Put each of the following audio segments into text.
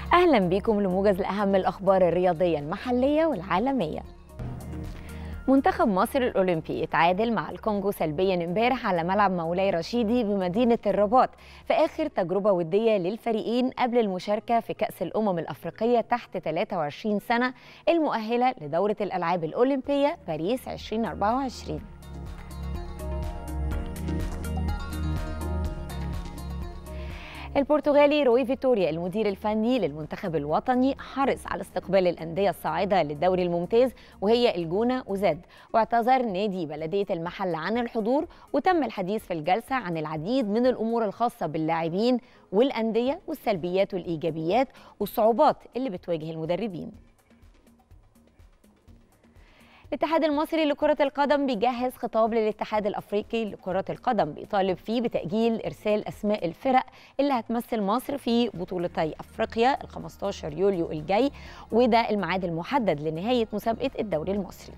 أهلا بكم لموجز لأهم الأخبار الرياضية المحلية والعالمية. منتخب مصر الأولمبي اتعادل مع الكونغو سلبيا امبارح على ملعب مولاي رشيدي بمدينة الرباط في آخر تجربة ودية للفريقين قبل المشاركة في كأس الأمم الأفريقية تحت 23 سنة المؤهلة لدورة الألعاب الأولمبية باريس 2024. البرتغالي روي فيتوريا المدير الفني للمنتخب الوطني حرص على استقبال الأندية الصاعدة للدوري الممتاز وهي الجونة وزد، واعتذر نادي بلدية المحلة عن الحضور، وتم الحديث في الجلسة عن العديد من الأمور الخاصة باللاعبين والأندية والسلبيات والإيجابيات والصعوبات اللي بتواجه المدربين. الاتحاد المصري لكرة القدم بيجهز خطاب للاتحاد الأفريقي لكرة القدم بيطالب فيه بتأجيل إرسال أسماء الفرق اللي هتمثل مصر في بطولتي أفريقيا 15 يوليو الجاي، وده الميعاد المحدد لنهاية مسابقة الدوري المصري.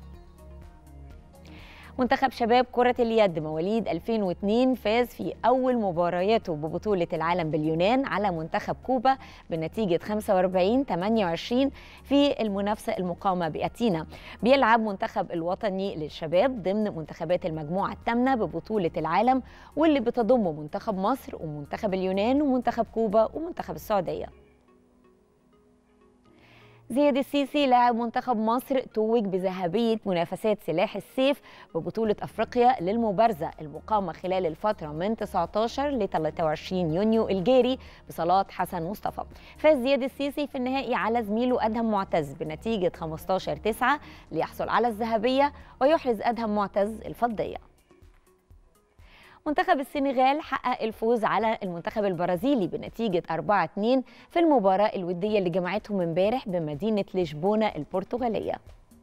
منتخب شباب كرة اليد مواليد 2002 فاز في أول مبارياته ببطولة العالم باليونان على منتخب كوبا بنتيجة 45-28 في المنافسة المقامة بأتينا. بيلعب منتخب الوطني للشباب ضمن منتخبات المجموعة الثامنة ببطولة العالم، واللي بتضم منتخب مصر ومنتخب اليونان ومنتخب كوبا ومنتخب السعودية. زياد السيسي لاعب منتخب مصر توج بذهبية منافسات سلاح السيف ببطولة أفريقيا للمبارزة المقامة خلال الفترة من 19 ل 23 يونيو الجاري بصالات حسن مصطفى. فاز زياد السيسي في النهائي على زميله أدهم معتز بنتيجة 15-9 ليحصل على الذهبية ويحرز أدهم معتز الفضية. منتخب السنغال حقق الفوز على المنتخب البرازيلي بنتيجة 4-2 في المباراة الودية اللي جمعتهم امبارح بمدينة لشبونة البرتغالية.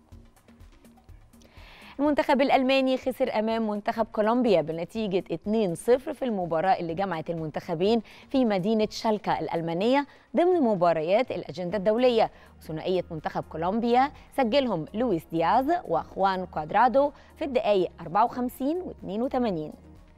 المنتخب الألماني خسر أمام منتخب كولومبيا بنتيجة 2-0 في المباراة اللي جمعت المنتخبين في مدينة شالكا الألمانية ضمن مباريات الأجندة الدولية. ثنائية منتخب كولومبيا سجلهم لويس دياز وخوان كوادرادو في الدقائق 54 و82.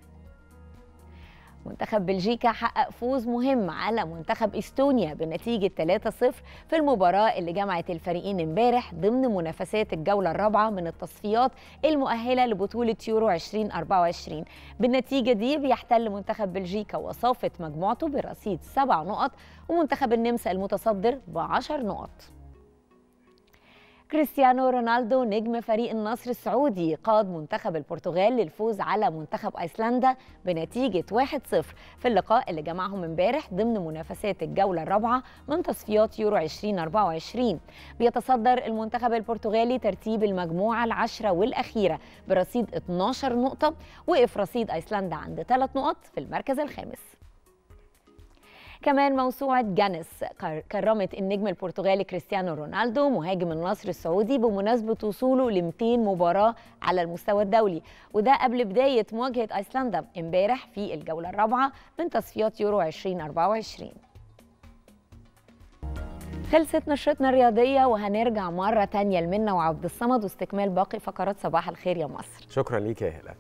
منتخب بلجيكا حقق فوز مهم على منتخب إستونيا بنتيجة 3-0 في المباراة اللي جمعت الفريقين امبارح ضمن منافسات الجولة الرابعة من التصفيات المؤهلة لبطولة يورو 2024. بالنتيجة دي بيحتل منتخب بلجيكا وصافة مجموعته برصيد 7 نقط، ومنتخب النمسا المتصدر ب10 نقط. كريستيانو رونالدو نجم فريق النصر السعودي قاد منتخب البرتغال للفوز على منتخب أيسلندا بنتيجة 1-0 في اللقاء اللي جمعهم امبارح ضمن منافسات الجولة الرابعة من تصفيات يورو 2024. بيتصدر المنتخب البرتغالي ترتيب المجموعة العشرة والأخيرة برصيد 12 نقطة، وقف رصيد أيسلندا عند 3 نقط في المركز الخامس. كمان موسوعة جانس كرمت النجم البرتغالي كريستيانو رونالدو مهاجم النصر السعودي بمناسبة وصوله ل 200 مباراة على المستوى الدولي، وده قبل بداية مواجهة أيسلندا امبارح في الجولة الرابعة من تصفيات يورو 2024. خلصت نشرتنا الرياضية وهنرجع مرة تانية لمنى وعبد الصمد واستكمال باقي فقرات صباح الخير يا مصر. شكرا ليك يا هلا.